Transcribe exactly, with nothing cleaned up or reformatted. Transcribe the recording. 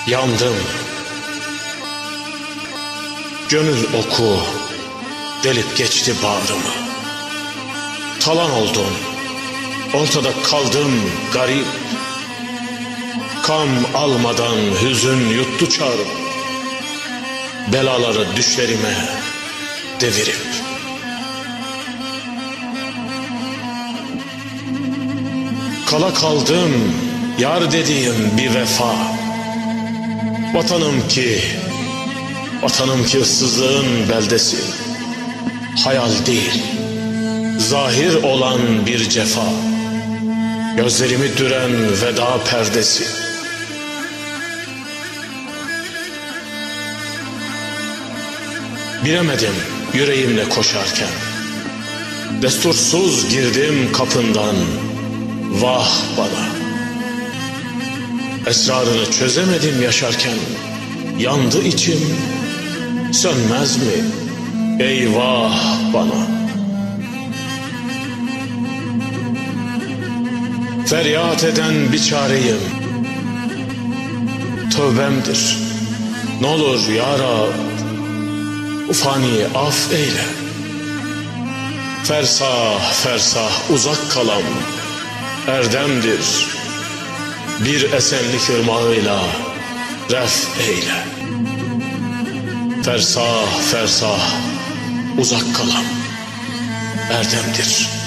Yandım. Gönül oku delip geçti bağrımı. Talan oldum, ortada kaldım garip. Kam almadan hüzün yuttu çağrım, belaları düşlerime devirip. Kala kaldım yar dediğim bir vefa. Vatanım ki, vatanım ki ıssızlığın beldesi. Hayal değil, zahir olan bir cefa. Gözlerimi düren veda perdesi. Bilemedim yüreğimle koşarken. Destursuz girdim kapından. Vah bana. Esrarını çözemedim yaşarken. Yandı içim, sönmez mi? Eyvah bana. Feryat eden bir çareyim. Tövbemdir. N'olur ya Rab, ufani af eyle. Fersah fersah uzak kalam erdemdir. Bir esenlik ırmağıyla ref eyle. Fersah fersah uzak kalam erdemdir.